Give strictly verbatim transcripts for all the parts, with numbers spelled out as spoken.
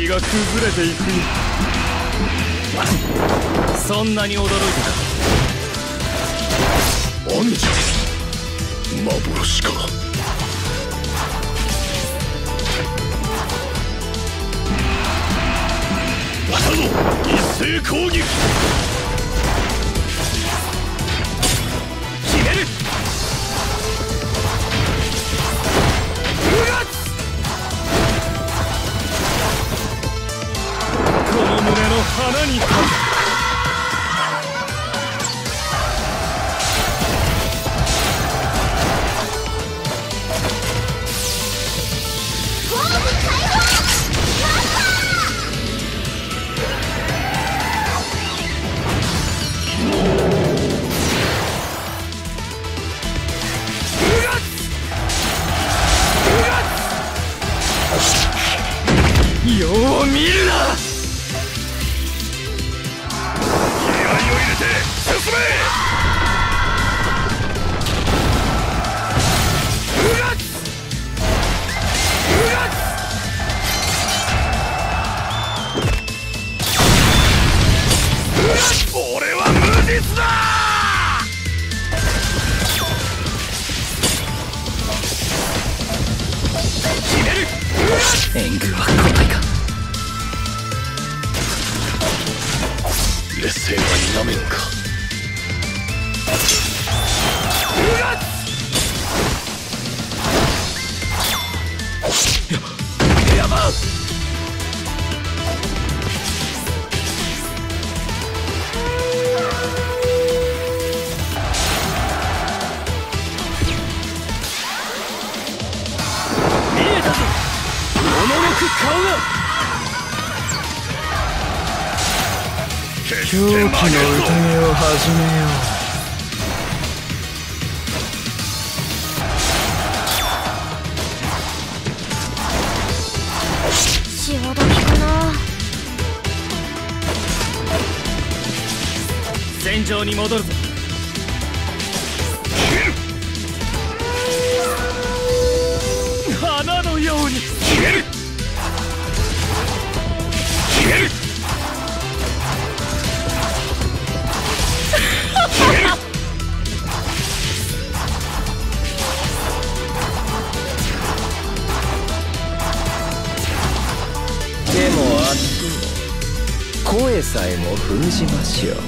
きが崩れていく。そんなに驚いてた。 アンジャ幻か。来たぞ一斉攻撃。 決める。うがつこの胸の花にかけ。よう見るな。 気合を入れて進め。 うがつうがつ俺は無実だ。 決める。援軍は来ないか。 劣勢は否めんか。 うがつやばっ。見えたぞおのろく顔が。 狂気の宴を始めよう。 潮時かな。 戦場に戻るぞ。花のように消える。消える。 でもあっても声さえも封じましょう。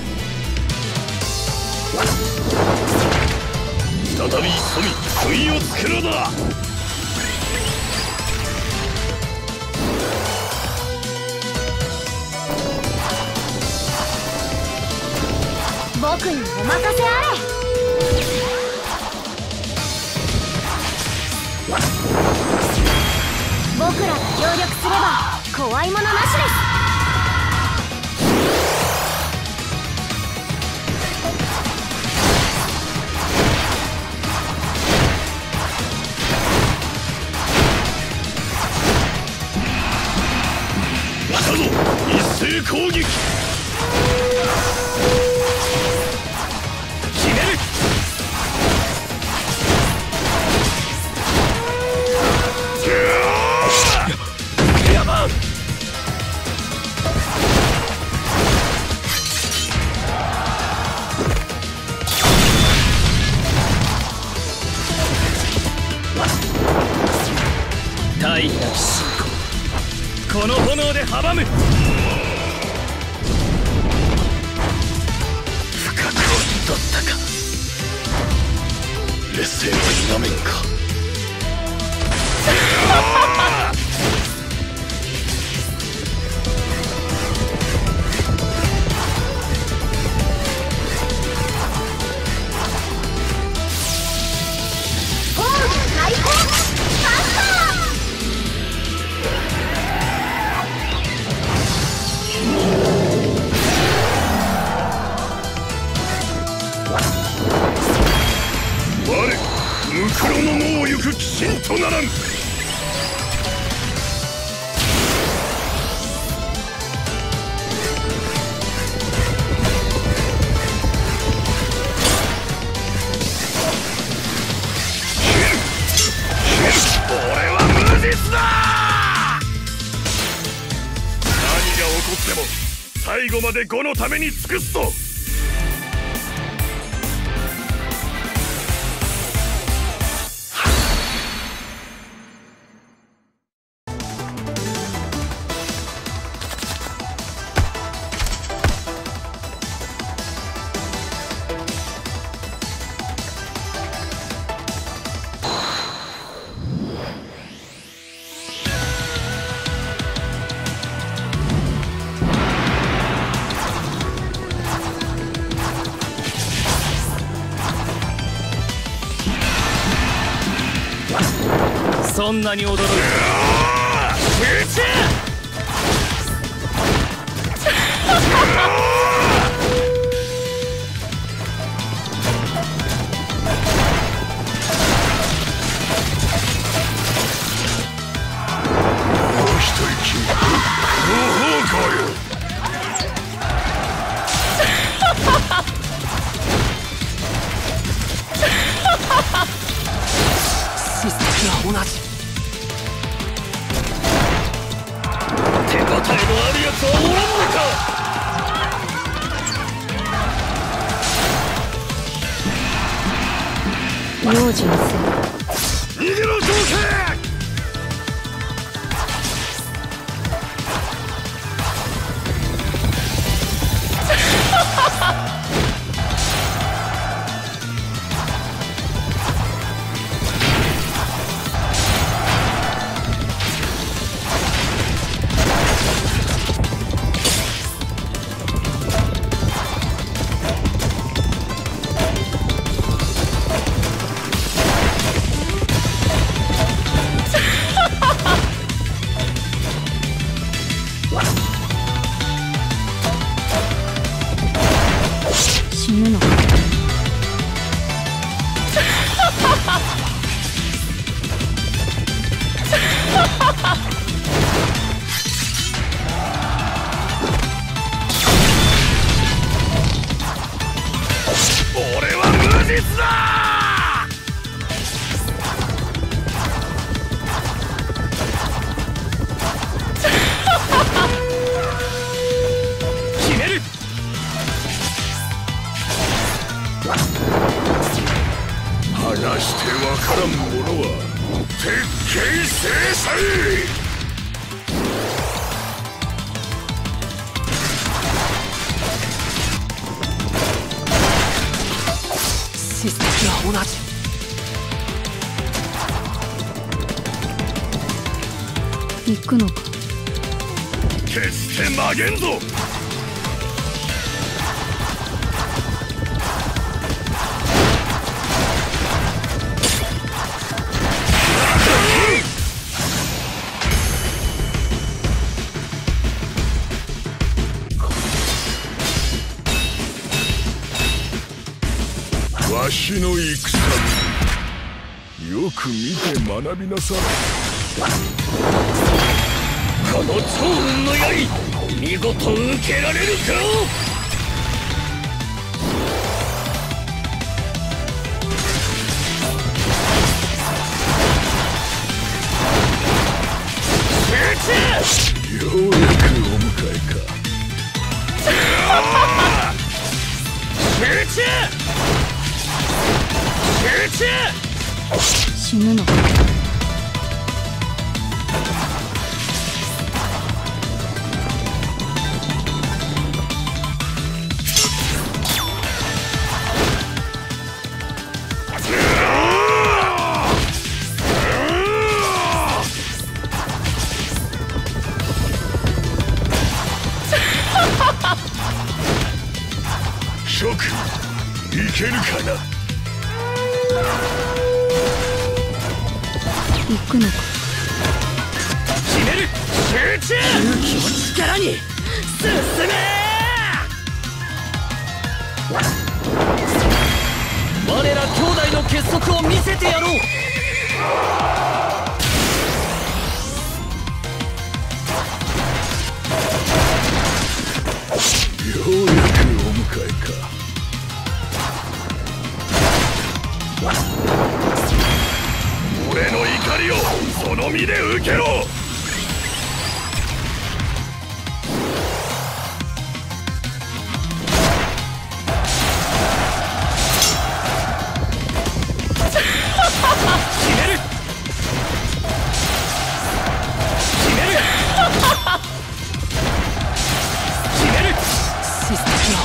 再び潜み杭をつけろだ。 僕にお任せあれ。僕らが協力すれば怖いものなしです。 来たぞ一斉攻撃。 大なき信仰、この炎で阻む。 深くを取ったか。劣勢は否めんか。ムクロの門を行く鬼神とならん。俺は無実だ。 最後まで呉のために尽くすぞ。そんなに驚いた。 史跡は同じ。 手応えのあるやつはおらんのか。 用心せよ。 逃げろジョー死ぬのか。 俺は無実だ。決める。話してわからん者は鉄拳制裁。 史跡は同じ。 行くのか。 決して曲げんぞ。わしの戦よく見て学びなさい。この趙雲の槍見事受けられるか。ようやくお迎えか。集中集中。 死ぬのか。 諸君いけるかな。 行くのか。 決める。集中。勇気を力に進め。我ら兄弟の結束を見せてやろう。ようやくお迎えか。俺の怒りをその身で受けろ。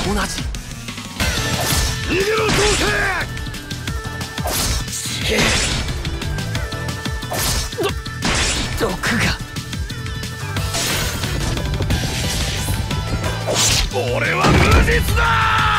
同じ。 逃げろどうせ。 ど毒が。 俺は無実だ。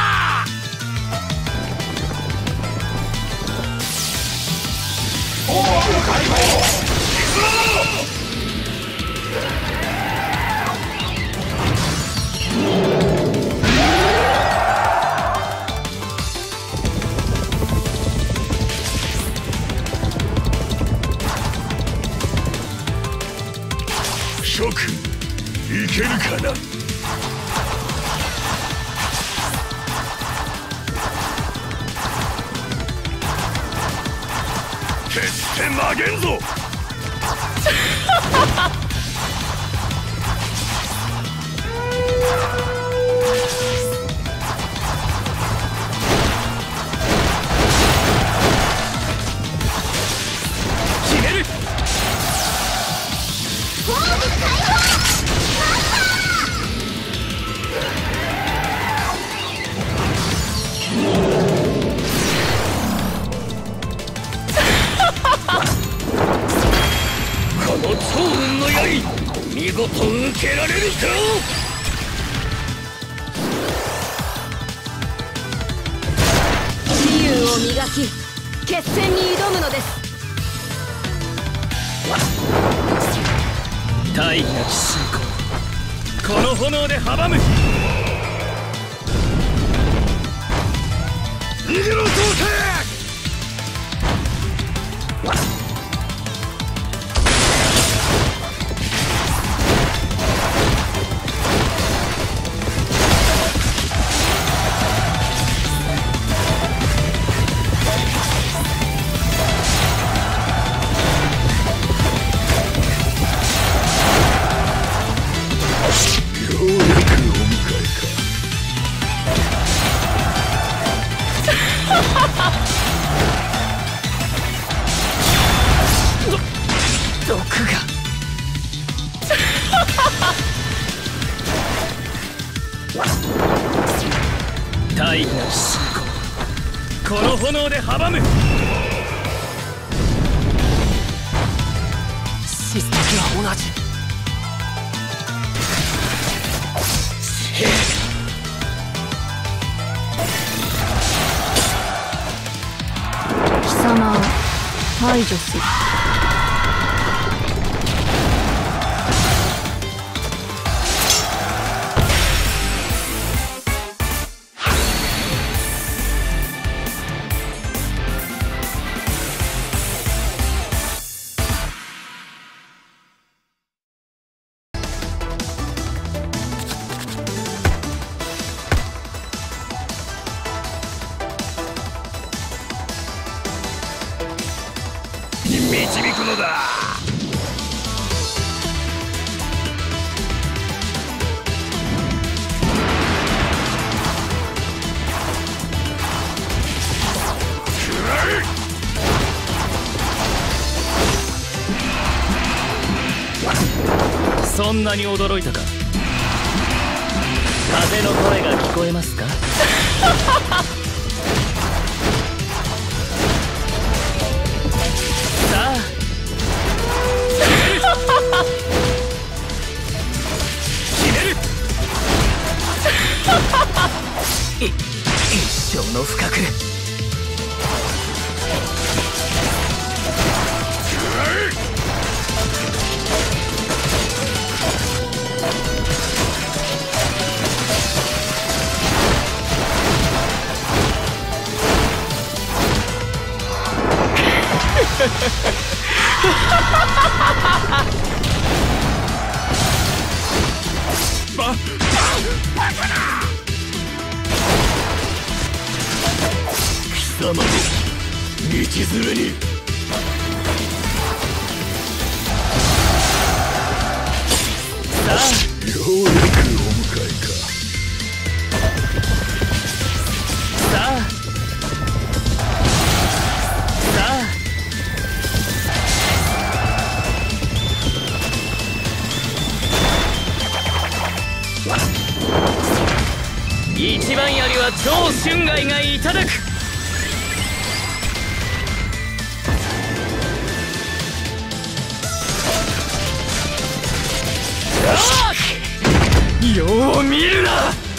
諸君いけるかな。決して曲げんぞ。決める。この趙雲の刃見事受けられるか。 自由を磨き決戦に挑むのです。 大義なき信仰、この炎で阻む。逃げろどうせ。 毒が。 大義なき信仰、この炎で阻む。 システムは同じ。 貴様を排除する。 導くのだ。そんなに驚いたか。風の声が聞こえますか。さあ決める。 い一生の不覚。 バババカな。貴様の道連れに。さあようやくお迎えか。さあさあ一番槍は超春外がいただく。よう見るな。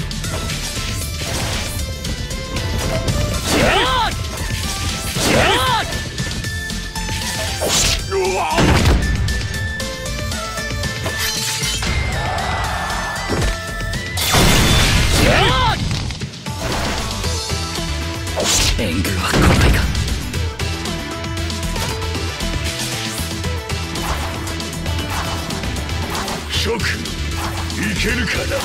援軍は来ないか。 諸君いけるかな。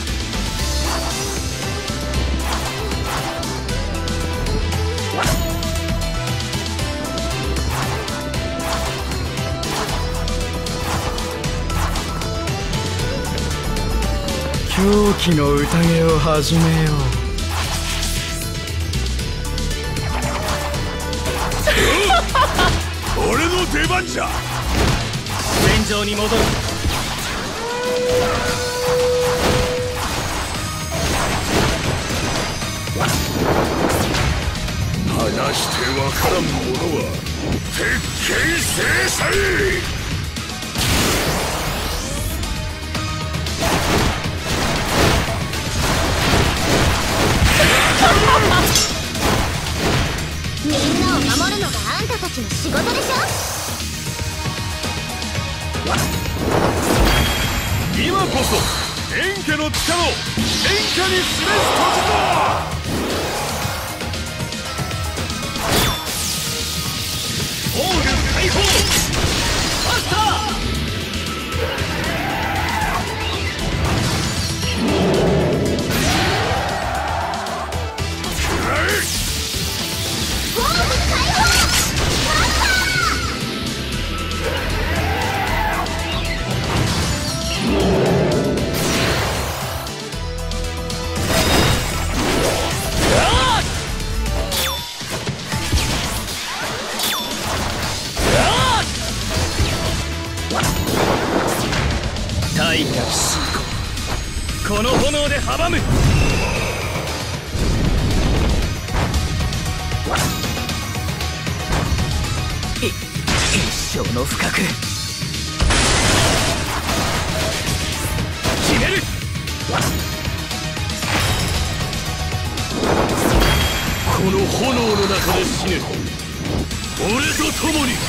狂気の宴を始めよう。 俺の出番じゃ。 戦場に戻る。 話してわからん者は鉄拳制裁。 みんなを守るのがあんたたちの仕事でしょ。 今こそ円家の力を円家に示す時だ。オール解放マスター。 大逆進行、この炎で阻む。い一生の深く決める。 この炎の中で死ね。俺と共に。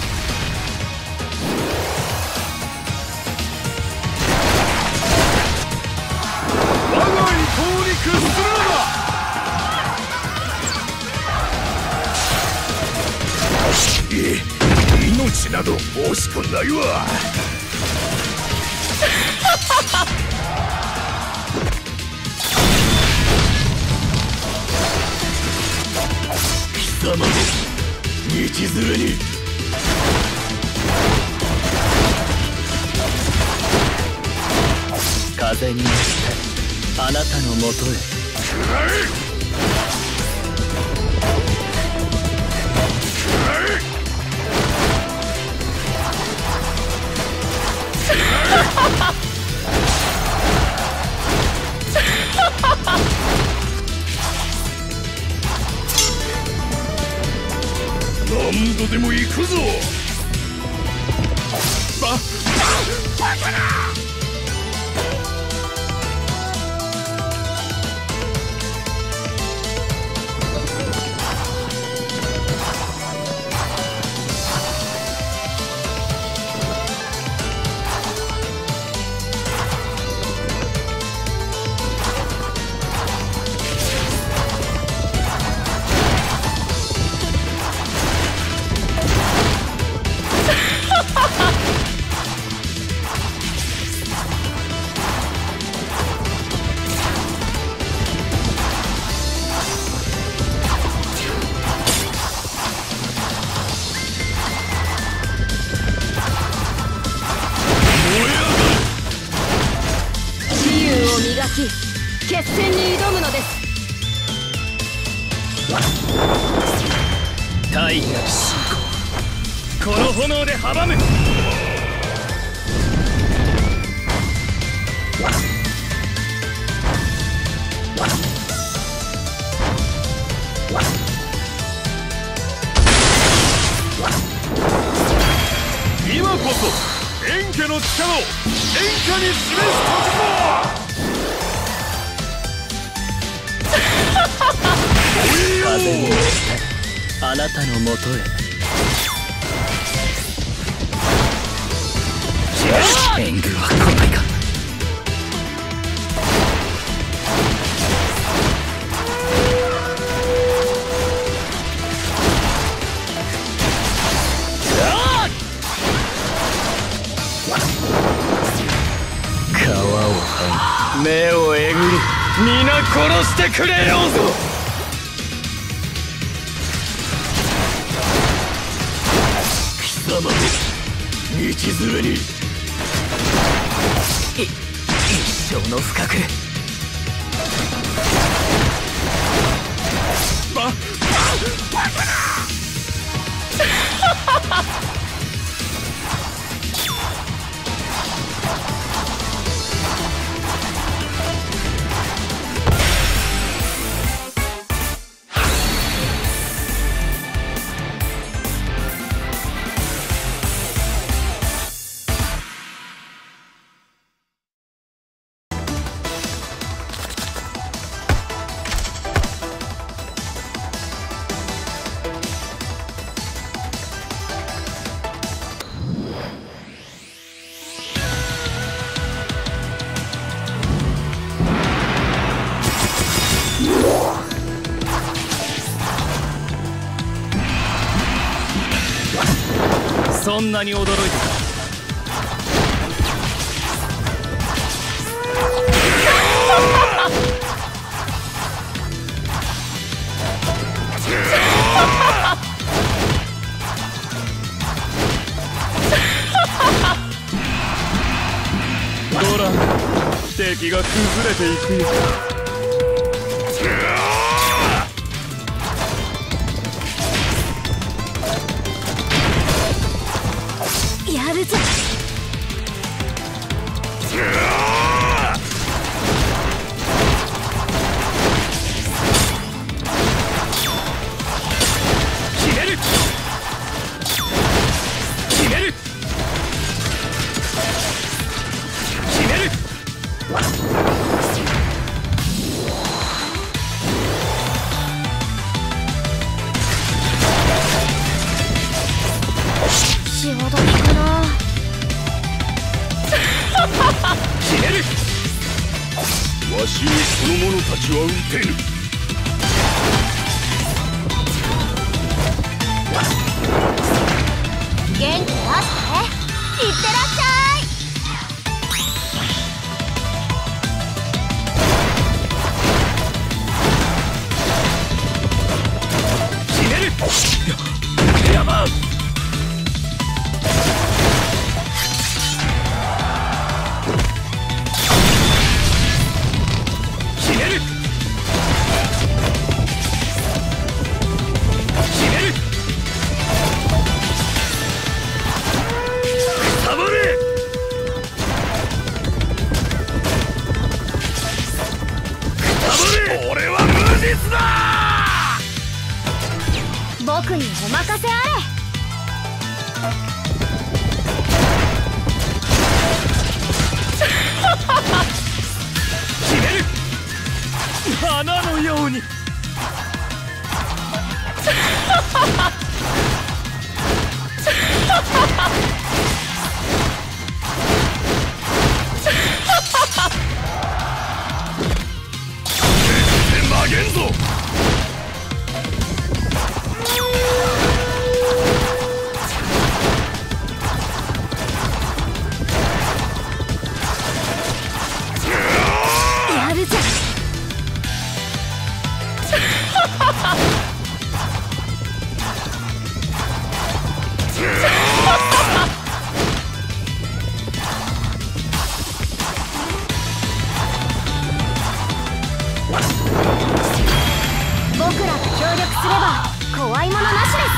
我が意向に屈するのだ。い命など惜しくないわ。貴様の道連れに。 風に乗ってあなたのもとへ。 何度でも行くぞ。バババカな。 決戦に挑むのです。 大逆進行、この炎で阻む。 わっ家の力を演歌に示す時ぞ。 風に乗ってあなたのもとへ。援軍は来ないか。皮を剥ぎ目をえぐり皆殺してくれようぞ。 貴様道連れにい一生の不覚。 バババカなそんなに驚いてた。 ドラ敵が崩れていくよ。 やるぞ。 決める決める決める。 潮時かな。 決める。 わしにその者たちは撃てぬ。 元気出していってらっしゃい。 決める。やばっ。 僕にお任せあれ。 決める。花のように。 曲げんぞ。 やるぞ。僕らが協力すれば怖いものなしです。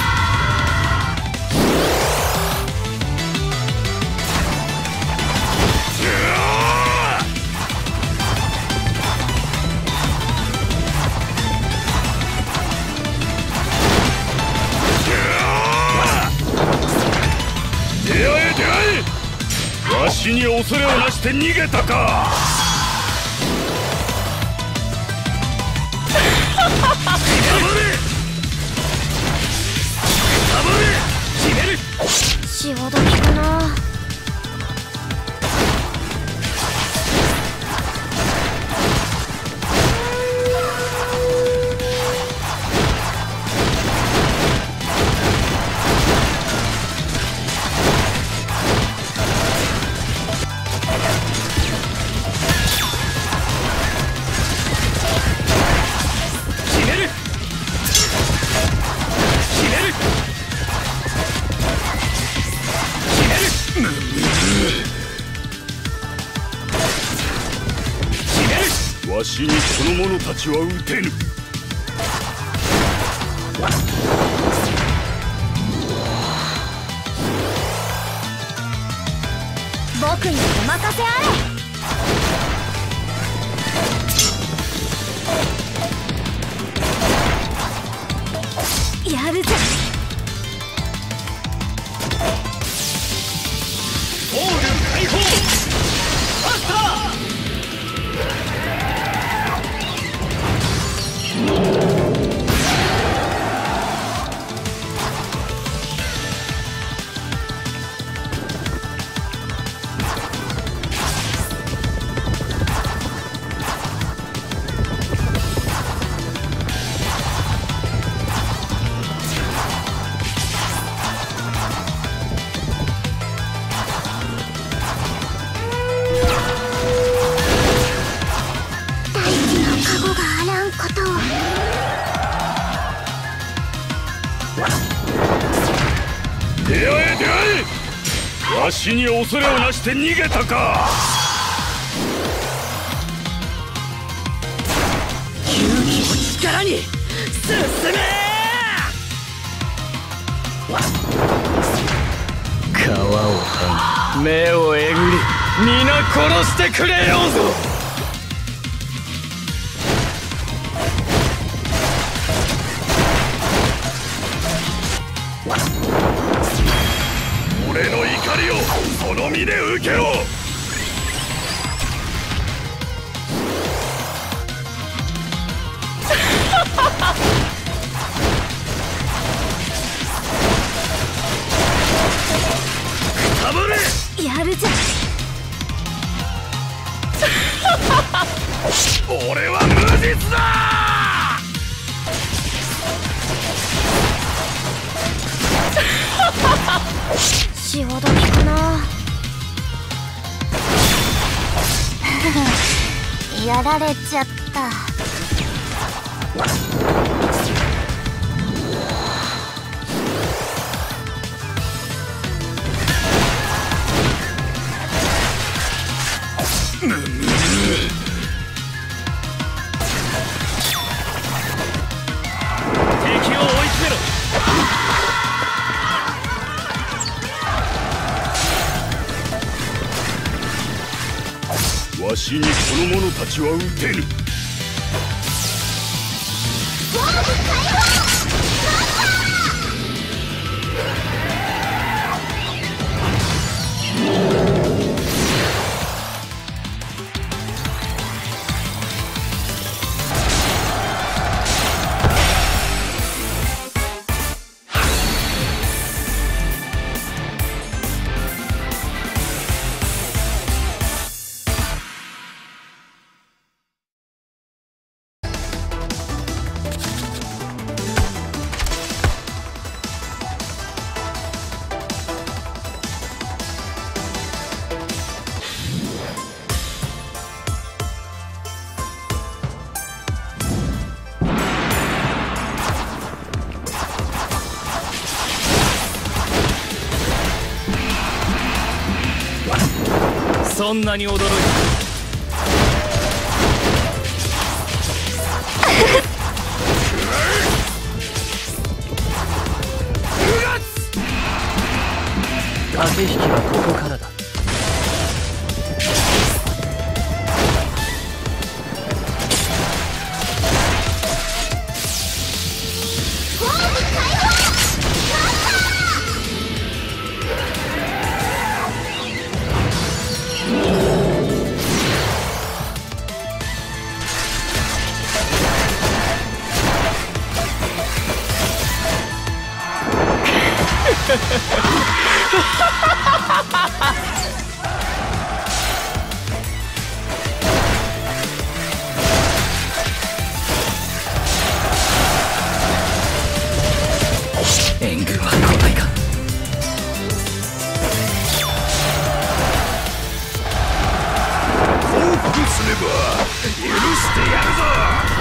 出会え出会え。 しに恐れをなして逃げたか。 潮時かな。 わしにこの者たちは撃てぬ。 僕にお任せあれ。やるぜ。 オール解放。バスター。 出会え出会え。わしに恐れをなして逃げたか。 勇気を力に進め。 皮を剥ぎ目をえぐり皆殺してくれようぞ。 俺の怒りをその身で受けろ。くたばれ。 やるぜ。 俺は無実だ。 潮時かな。やられちゃった。 敵を追い詰めろ。 わしにこの者たちは撃てぬ。 そんなに驚いた。 駆け引きはここからだ。 援軍は来ないか。 降伏すれば許してやるぞ。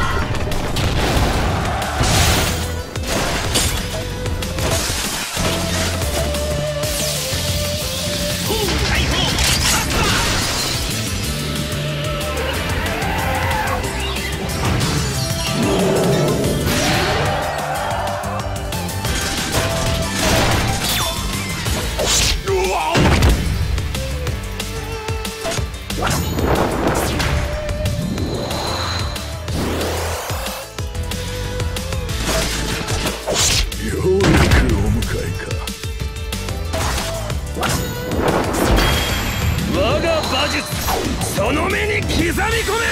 その目に刻み込め。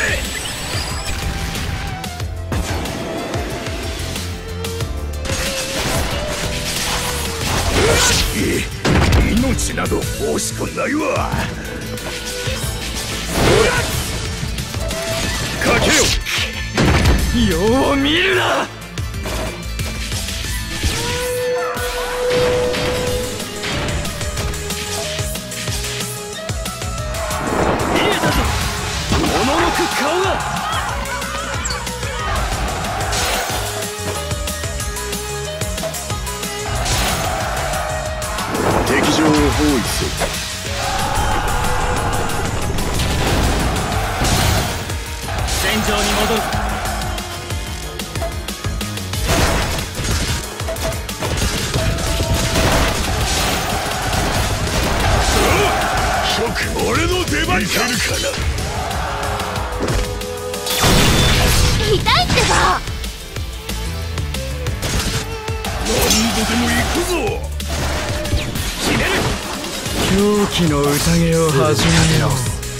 命など惜しくないわ。かけよ。よう見るな。顔が敵情を包囲せよ。戦場に戻る。諸君、俺の出番か。いけるかな。 痛いってば。 何度でも行くぞ。決める。 狂気の宴を始めよう。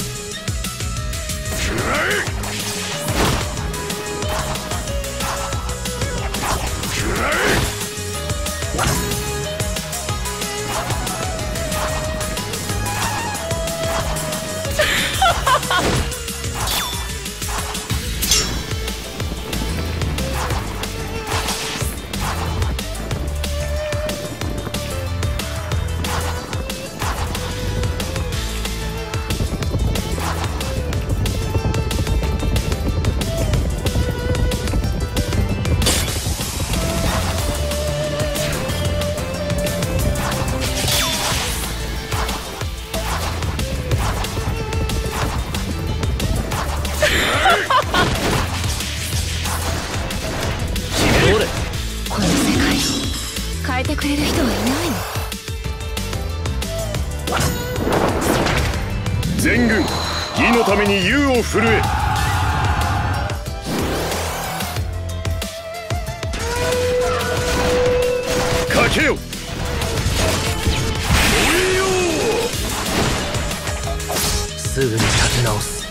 この世界を変えてくれる人はいないの？ 全軍義のために勇を振るえ。かけよ。 すぐに立て直す。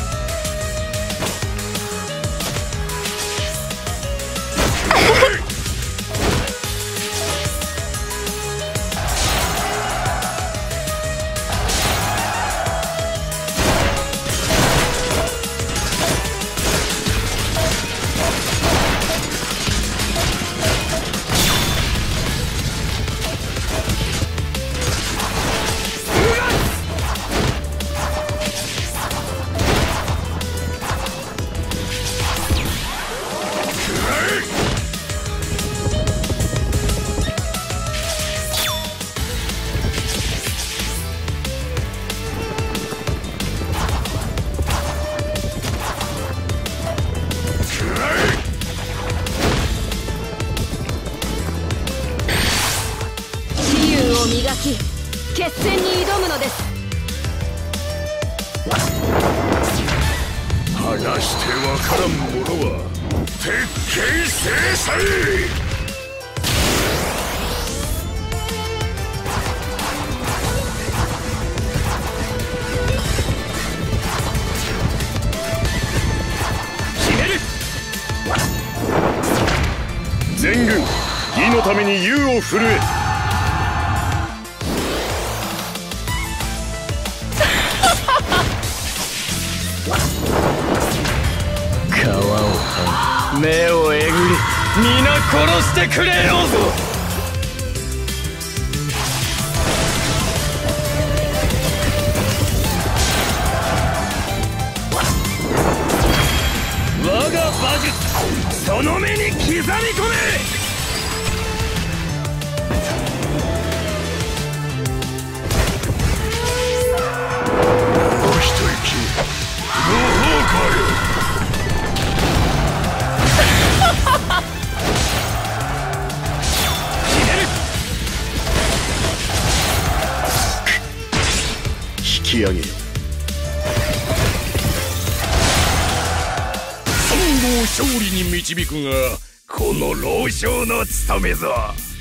磨き決戦に挑むのです。 話してわからん者は鉄拳制裁。決める。全軍義のために勇を振るえ。 目をえぐり皆殺してくれようぞ。我が馬術その目に刻み込め。 引き上げよ。孫悟を勝利に導くがこの老将の務めぞ。